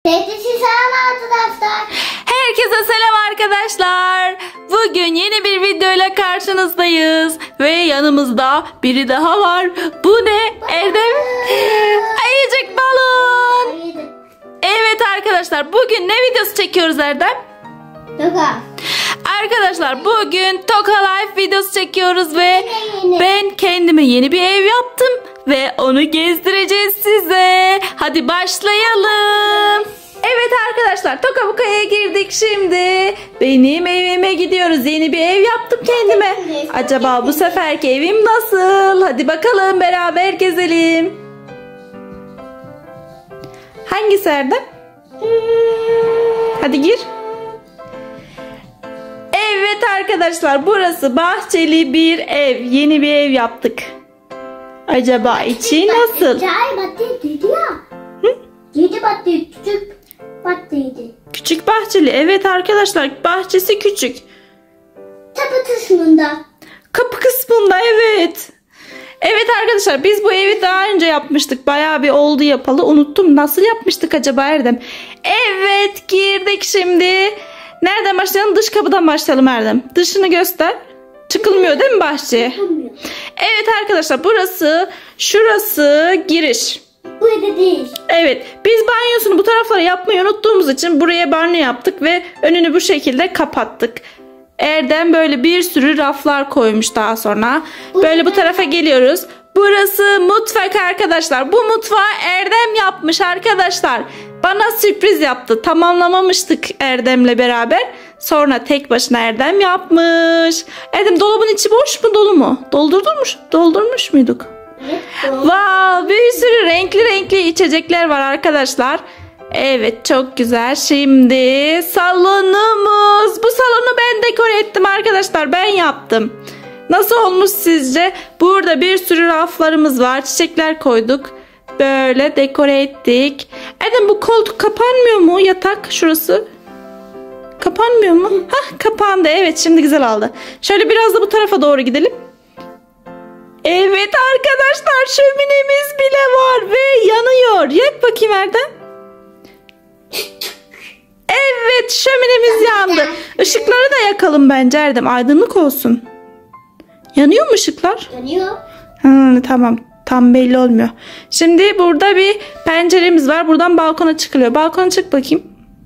Herkese selam arkadaşlar. Herkese selam arkadaşlar. Bugün yeni bir videoyla karşınızdayız. Ve yanımızda biri daha var. Bu ne? Erdem. Ayıcık balon. Evet arkadaşlar, bugün ne videosu çekiyoruz Erdem? Toka. Arkadaşlar bugün Toka Life videosu çekiyoruz ve ben kendime yeni bir ev yaptım ve onu gezdireceğiz size. Hadi başlayalım. Evet arkadaşlar, Toka Buka'ya girdik şimdi. Benim evime gidiyoruz. Yeni bir ev yaptım kendime. Acaba bu seferki evim nasıl? Hadi bakalım, beraber gezelim. Hangisi Erdem? Hadi gir. Evet arkadaşlar, burası bahçeli bir ev. Yeni bir ev yaptık. Acaba içi nasıl? Küçük bahçeydi. Küçük bahçeli. Evet arkadaşlar, bahçesi küçük. Kapı kısmında. Kapı kısmında, evet. Evet arkadaşlar, biz bu evi daha önce yapmıştık. Bayağı bir oldu yapalı. Unuttum, nasıl yapmıştık acaba Erdem? Evet, girdik şimdi. Nereden başlayalım? Dış kapıdan başlayalım Erdem. Dışını göster. Çıkılmıyor değil mi bahçeye? Çıkılmıyor. Evet arkadaşlar, şurası giriş. Burada değil. Evet, biz banyosunu bu taraflara yapmayı unuttuğumuz için buraya banyo yaptık ve önünü bu şekilde kapattık. Erdem böyle bir sürü raflar koymuş daha sonra. Böyle bu tarafa geliyoruz. Burası mutfak arkadaşlar. Bu mutfağı Erdem yapmış arkadaşlar. Bana sürpriz yaptı. Tamamlamamıştık Erdem'le beraber. Sonra tek başına Erdem yapmış. Erdem, dolabın içi boş mu, dolu mu? Doldurmuş muyduk? Wow, bir sürü renkli içecekler var arkadaşlar. Evet, çok güzel. Şimdi salonumuz. Bu salonu ben dekore ettim arkadaşlar. Ben yaptım. Nasıl olmuş sizce? Burada bir sürü raflarımız var. Çiçekler koyduk. Böyle dekore ettik. Erdem, bu koltuk kapanmıyor mu? Yatak şurası. Kapanmıyor mu? Hah, kapandı. Evet, şimdi güzel oldu. Şöyle biraz da bu tarafa doğru gidelim. Evet arkadaşlar, şöminemiz bile var ve yanıyor. Yak bakayım Erdem. Evet, şöminemiz yandı. Işıkları da yakalım bence Erdem. Aydınlık olsun. Yanıyor mu ışıklar? Yanıyor. Tamam. Tam belli olmuyor. Şimdi burada bir penceremiz var. Buradan balkona çıkılıyor. Balkona çık bakayım.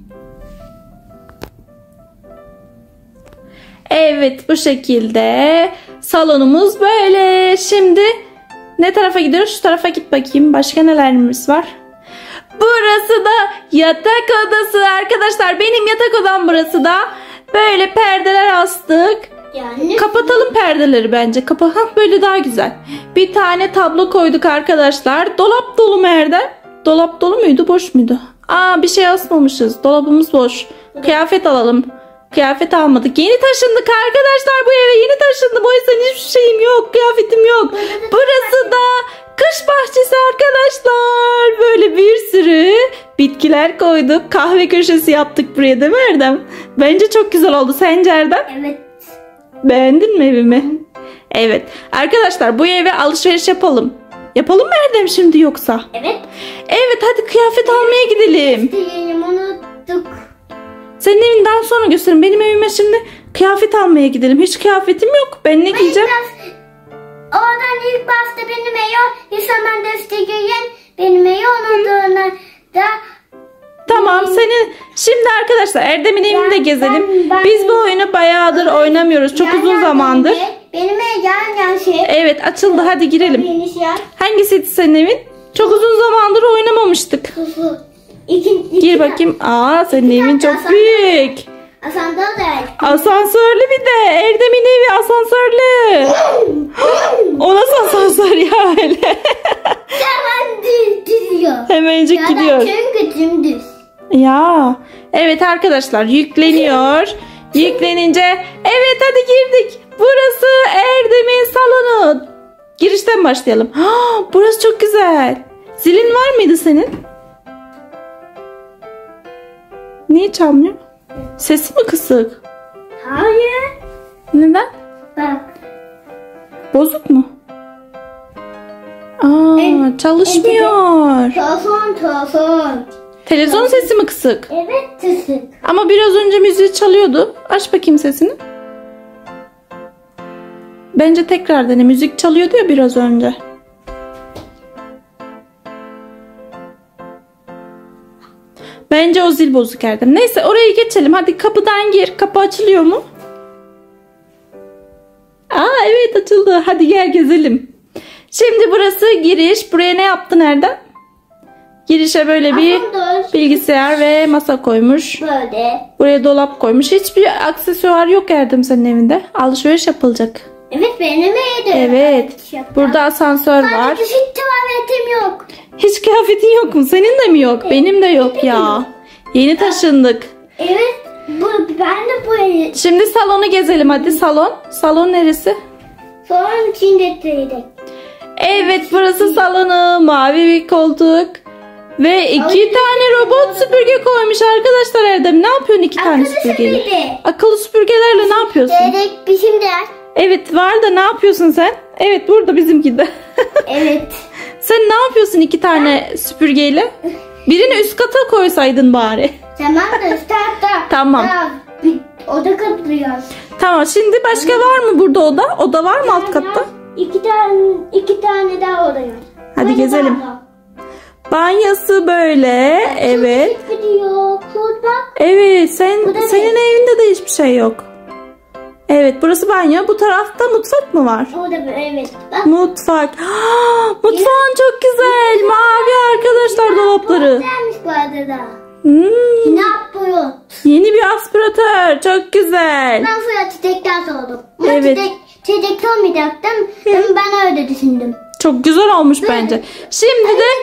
Evet, bu şekilde. Salonumuz böyle. Şimdi ne tarafa gidiyoruz? Şu tarafa git bakayım. Başka nelerimiz var? Burası da yatak odası arkadaşlar. Benim yatak odam burası da. Böyle perdeler astık. Yani kapatalım perdeleri bence. Böyle daha güzel. Bir tane tablo koyduk arkadaşlar. Dolap dolu mu Erdem? Dolap dolu muydu, boş muydu? Bir şey asmamışız. Dolabımız boş. Kıyafet alalım. Kıyafet almadık. Yeni taşındık arkadaşlar bu eve. Yeni taşındım. O yüzden hiçbir şeyim yok. Kıyafetim yok. Burası da kış bahçesi arkadaşlar. Böyle bir sürü bitkiler koyduk. Kahve köşesi yaptık buraya, değil mi Erdem? Bence çok güzel oldu. Sence Erdem? evet. Beğendin mi evimi? Evet. Arkadaşlar, bu eve alışveriş yapalım. Yapalım mı Erdem şimdi yoksa? Evet. Evet, hadi kıyafet almaya gidelim. Diyelim, unuttuk. Senin evinden sonra göstereyim. Benim evime şimdi kıyafet almaya gidelim. Hiç kıyafetim yok. Ben ne giyeceğim? Oradan ilk başta benim evi hemen destekleyen benim evi unuttuğuna da. Tamam, şimdi arkadaşlar Erdem'in evini de gezelim. Biz bu oyunu bayağıdır oynamıyoruz. Çok uzun zamandır. Benim ev yan şey. Evet, açıldı. Hadi girelim. Yeni şey. Hangisiydi senin evin? Çok uzun zamandır oynamamıştık. Gir bakayım. Senin evin çok büyük. Asansörlü bir de. Erdem'in evi asansörlü. O nasıl asansör ya öyle? Hemen gidiyor. Hemencik gidiyor. Çünkü dümdüz. Ya. Evet arkadaşlar, yükleniyor. Yüklenince evet, hadi girdik. Burası Erdem'in salonu. Girişten başlayalım. Burası çok güzel. Zilin var mıydı senin? Niye çalmıyor? Sesi mi kısık? Hayır. Neden? Bak. Bozuk mu? Çalışmıyor. Telefon. Televizyon sesi mi kısık? Evet kısık. Ama biraz önce müziği çalıyordu. Aç bakayım sesini. Bence tekrar dene. Müzik çalıyordu ya biraz önce. Bence o zil bozuk Erdem. Neyse orayı geçelim. Hadi kapıdan gir. Kapı açılıyor mu? Aa evet açıldı. Hadi gel gezelim. Şimdi burası giriş. Buraya ne yaptın Erdem? Girişe böyle bir bilgisayar ve masa koymuş. Böyle. Buraya dolap koymuş. Hiçbir aksesuar yok Erdem senin evinde. Alışveriş yapılacak. Evet benim evde. Evet. Burada asansör var. Sadece hiç tuvaletim yok. Hiç kıyafetin yok mu? Senin de mi yok? Benim de yok ya. Yeni taşındık. Evet. Ben de bu evi. Şimdi salonu gezelim hadi salon. Salon neresi? Sonra içindeydik. Evet burası salonu. Mavi bir koltuk. Ve 2 tane robot süpürge koymuş arkadaşlar Erdem. Ne yapıyorsun 2 tane süpürgeyle? Akıllı süpürgelerle ne yapıyorsun? Dedek bizim de. Evet var da ne yapıyorsun sen? Evet burada bizimki de. Evet. Sen ne yapıyorsun 2 tane süpürgeyle? Birini üst kata koysaydın bari. Tamam da üst tarafta. Tamam. Bir oda kaplıyoruz. Tamam şimdi başka var mı burada oda? Oda var mı alt katta? 2 tane daha oda var. Hadi gezelim. Banyosu böyle. Evet. Evet senin evinde de hiçbir şey yok. Evet burası banyo. Bu tarafta mutfak mı var? O da evet. Bak. Mutfak. Mutfağın çok güzel. Mavi arkadaşlar dolapları. Güzelmiş bu arada. Ne yapıyor? Yeni bir aspiratör. Çok güzel. Ben Fırat çiçekten sordum. Evet. Çiçek olmayacaktım. Ben öyle düşündüm. Çok güzel olmuş bence. Şimdi de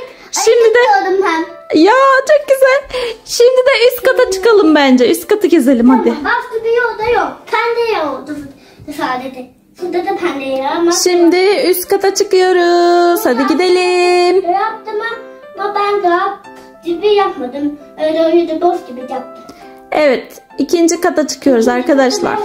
ya çok güzel. Şimdi de üst kata çıkalım bence. Üst katı gezelim hadi. Başka bir oda yok. Pende oldu sadece. Şurada da pende yer ama. Şimdi üst kata çıkıyoruz. Hadi gidelim. Yaptım ama ben daha gibi yapmadım. Öyle boş gibi yaptım. Evet. 2. kata çıkıyoruz arkadaşlar.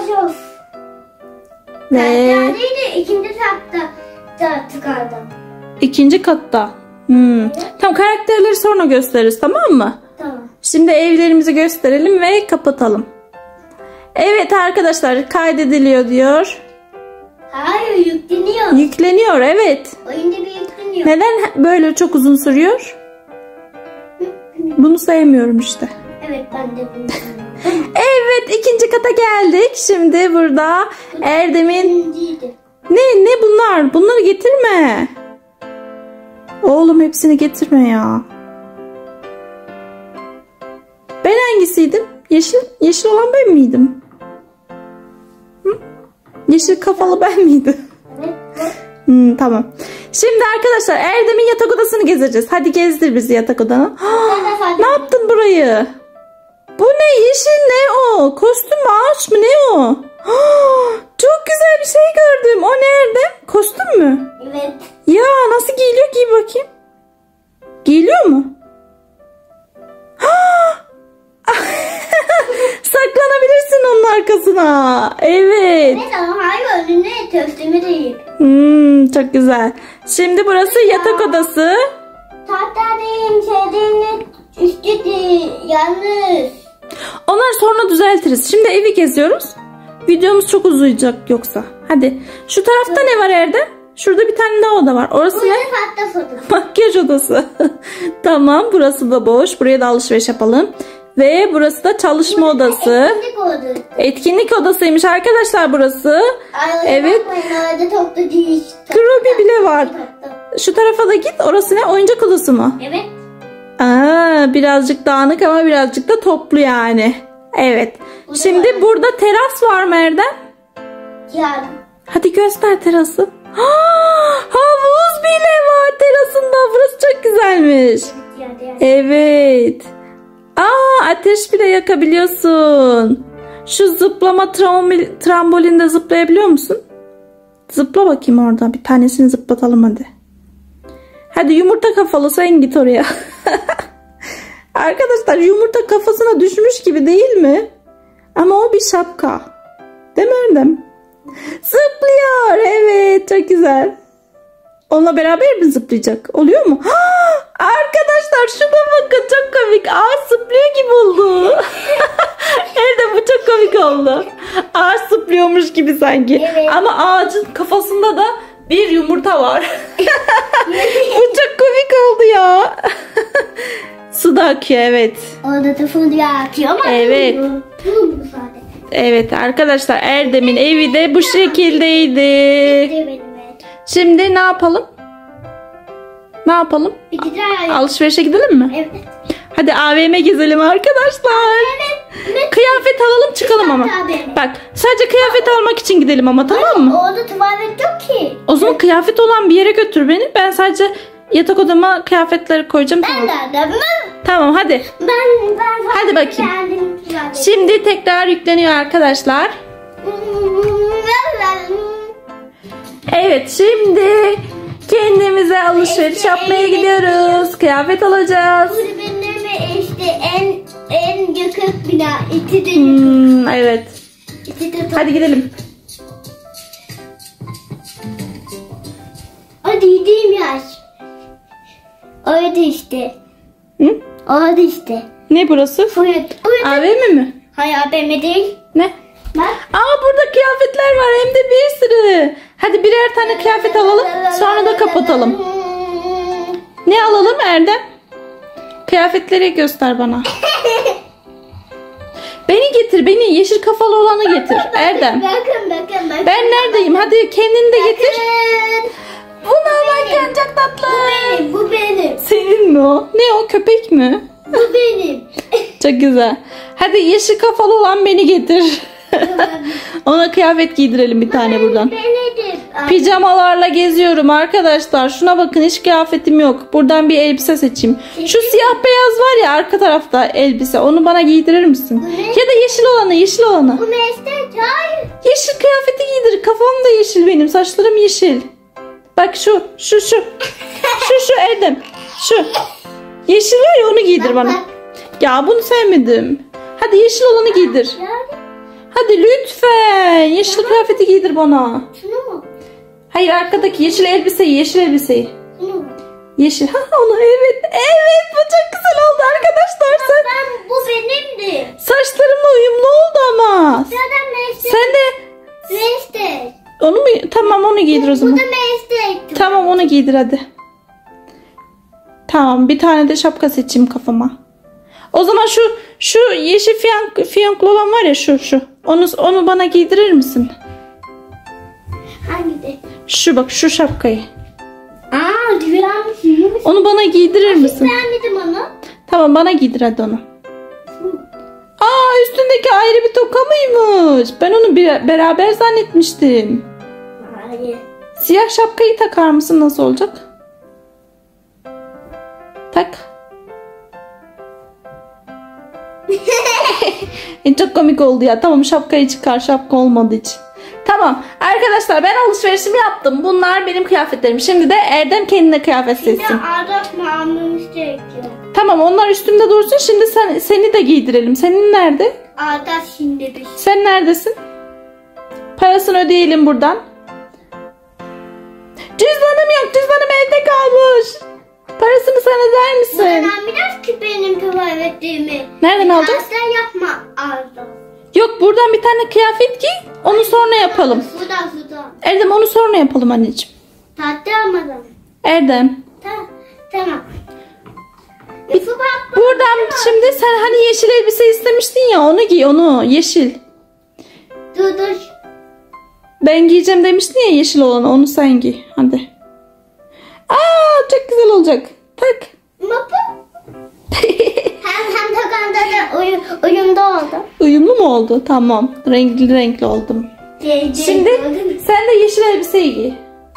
Ve ikinci katta da çıkardım. 2. katta. Tamam karakterleri sonra gösteririz tamam mı? Tamam. Şimdi evlerimizi gösterelim ve kapatalım. Evet arkadaşlar kaydediliyor diyor. Hayır yükleniyor. Yükleniyor evet. Oyunda bir yükleniyor. Neden böyle çok uzun sürüyor? Bunu sevmiyorum işte. Evet ben de bunu Evet 2. kata geldik. Şimdi burada Erdem'in... Ne bunlar? Bunları getirme. Oğlum hepsini getirme ya. Ben hangisiydim? Yeşil olan ben miydim? Yeşil kafalı ben miydim? Evet. Tamam. Şimdi arkadaşlar Erdem'in yatak odasını gezeceğiz. Hadi gezdir bizi yatak odana. Ne yaptın burayı? Bu ne? Yeşil ne o? Kostüm mü? Ağaç mı? Ne o? Çok güzel bir şey gördüm. O nerede? Kostüm mü? Evet. Ya nasıl giyiliyor? Giy bakayım. Giyiliyor mu? Saklanabilirsin onun arkasına. Evet. Evet ama hayır önüne köftemi değil. Çok güzel. Şimdi burası yatak odası. Tahtadayım, şeylerin üstü değil, yalnız. Onları sonra düzeltiriz. Şimdi evi geziyoruz. Videomuz çok uzayacak yoksa. Hadi. Şu tarafta ne var Erdem? Şurada bir tane daha oda var. Orası ne? Makyaj odası. Tamam burası da boş. Buraya da alışveriş yapalım. Ve burası da çalışma odası. Etkinlik odası. Etkinlik odasıymış arkadaşlar burası. Evet. Krobi bile var. Şu tarafa da git. Orası ne? Oyuncak odası mı? Evet. Birazcık dağınık ama birazcık da toplu yani. Evet. Şimdi burada teras var mı Erdem? Yani. Hadi göster terası. Havuz bile var terasında. Burası çok güzelmiş. Evet. Ateş bile yakabiliyorsun. Şu zıplama trambolinde zıplayabiliyor musun? Zıpla bakayım orada. Bir tanesini zıplatalım hadi. Hadi yumurta kafalı sen git oraya. Arkadaşlar yumurta kafasına düşmüş gibi değil mi? Ama o bir şapka. Değil mi Erdem? Zıplıyor. Evet çok güzel. Onunla beraber mi zıplayacak? Oluyor mu? Arkadaşlar şuna bakın, çok komik. Ağaç zıplıyor gibi oldu. Erdem, bu çok komik oldu. Ağaç zıplıyormuş gibi sanki. Evet. Ama ağacın kafasında da bir yumurta var. Bu çok komik oldu ya. Su da akıyor, evet. Orada da fındık atıyor ama. Evet. Bu zaten. Evet arkadaşlar, Erdem'in evi de bu şekildeydi. Benim evet. Şimdi ne yapalım? Ne yapalım? Bir güzel. Alışverişe gidelim mi? Evet. Hadi AVM gezelim arkadaşlar. Evet. Kıyafet alalım çıkalım ama. AVM. Bak, sadece kıyafet almak için gidelim ama, tamam mı? Orada tuvalet yok ki. O zaman kıyafet olan bir yere götür beni. Ben sadece yatak odama kıyafetleri koyacağım. Ben Tamam. de Tamam hadi. ben Hadi bakayım. beğendim tuvalet. Şimdi tekrar yükleniyor arkadaşlar. Evet, şimdi kendimize alışveriş yapmaya gidiyoruz. Kıyafet alacağız. Bu benim işte en yakın bina. İti de Evet. İti de Hadi gidelim. Hadi gideyim yaş. Orada işte. Hı? Orada işte. Ne burası? Burada. AVM mi? Hayır AVM değil. Ne? Bak. Aa, burada kıyafetler var, hem de bir sürü. Hadi birer tane kıyafet alalım, sonra da kapatalım. Ne alalım Erdem? Kıyafetleri göster bana. Beni getir, beni. Yeşil kafalı olanı getir Erdem. Bakın. Ben neredeyim? Hadi kendini de getir. Bakın. Buna bakın, çok tatlı. Bu benim. Senin mi o? Ne o, köpek mi? Bu benim. Çok güzel. Hadi yeşil kafalı olan beni getir. Ona kıyafet giydirelim bir tane buradan. Benim. Pijamalarla geziyorum arkadaşlar. Şuna bakın, hiç kıyafetim yok. Buradan bir elbise seçeyim. Şu siyah beyaz var ya arka tarafta elbise. Onu bana giydirir misin? Ya da yeşil olanı, yeşil olanı. Bu meslek hayır. Yeşil kıyafeti giydir. Kafam da yeşil benim. Saçlarım yeşil. Bak şu Erdem. Şu. Yeşil var ya, onu giydir bana. Ya bunu sevmedim. Hadi yeşil olanı giydir. Hadi lütfen. Yeşil kıyafeti giydir bana. Şunu mu? Hayır, arkadaki yeşil elbiseyi, yeşil elbiseyi. Şunu mu? Yeşil. Ha, onu, evet. Evet, bu çok güzel oldu arkadaşlar. Sen Bu benimdi. saçlarımla uyumlu oldu ama. Zaten meslek. Sen de Meslek. onu mu? Tamam, onu giydir o Bu zaman. da meslek. Tamam, onu giydir hadi. Tamam, bir tane de şapka seçeyim kafama. O zaman şu yeşil fiyonklu olan var ya, şu. Onu bana giydirir misin? Hangi de? Şu bak, şu şapkayı. Aa, güzelmiş. Onu bana giydirir misin? Beğenmedim onu. Tamam, bana giydir hadi onu. Aa, üstündeki ayrı bir toka mıymış? Ben onu beraber zannetmiştim. Hayır. Siyah şapkayı takar mısın? Nasıl olacak? Tak. Çok komik oldu ya. Tamam, şapkayı çıkar, şapka olmadığı için. Tamam arkadaşlar, ben alışverişimi yaptım. Bunlar benim kıyafetlerim. Şimdi de Erdem kendine kıyafet seçsin. Şimdi Arap mı almamız gerekiyor? Tamam, onlar üstümde dursun. Şimdi seni de giydirelim. Senin nerede? Arap şimdi bir. Sen neredesin? Parasını ödeyelim buradan. Cüzdanım yok. Cüzdanım evde kalmış. Parasını sen öder misin? Ben biraz ki benim tuvaletimi. Nereden alacağız? Sen yapma Arap. Yok, buradan bir tane kıyafet giy. Onu sonra yapalım. Sudan. Erdem, onu sonra yapalım anneciğim. Tatlı almadım. Erdem. Tamam. Buradan şimdi sen hani yeşil elbise istemiştin ya, onu giy, onu yeşil. Dur. Ben giyeceğim demiştin ya, yeşil olanı, onu sen giy. Hadi. Aa, çok güzel olacak. Tak. hem takanda da uyumda oldu. Uyumlu mu oldu? Tamam. Renkli oldum. Şimdi sen de yeşil elbiseyi giy.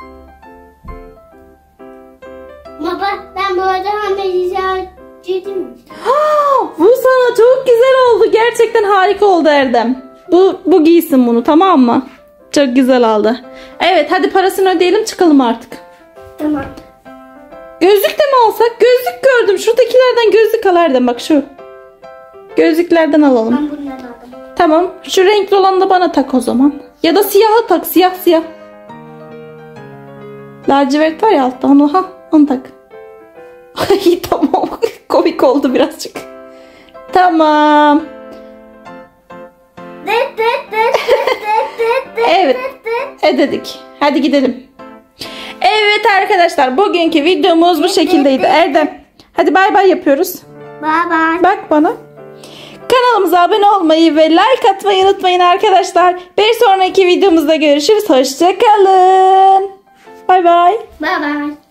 Baba, ben bu arada hamileydim. Bu sana çok güzel oldu. Gerçekten harika oldu Erdem. Bu giysin bunu, tamam mı? Çok güzel oldu. Evet, hadi parasını ödeyelim, çıkalım artık. Tamam. Gözlük de mi alsak? Gözlük gördüm. Şuradakilerden gözlük al Erdem, bak şu. Gözlüklerden alalım. Ben bundan aldım. Tamam. Şu renkli olanı da bana tak o zaman. Ya da siyahı tak. Siyah. Lacivert var ya altta. Onu tak. Ay tamam. Komik oldu birazcık. Tamam. Evet. Dedik. Hadi gidelim. Evet arkadaşlar, bugünkü videomuz bu şekildeydi. Erdem, hadi bay bay yapıyoruz. Bay bay. Bak bana. Kanalımıza abone olmayı ve like atmayı unutmayın arkadaşlar. Bir sonraki videomuzda görüşürüz. Hoşça kalın. Bay bay. Bay bay.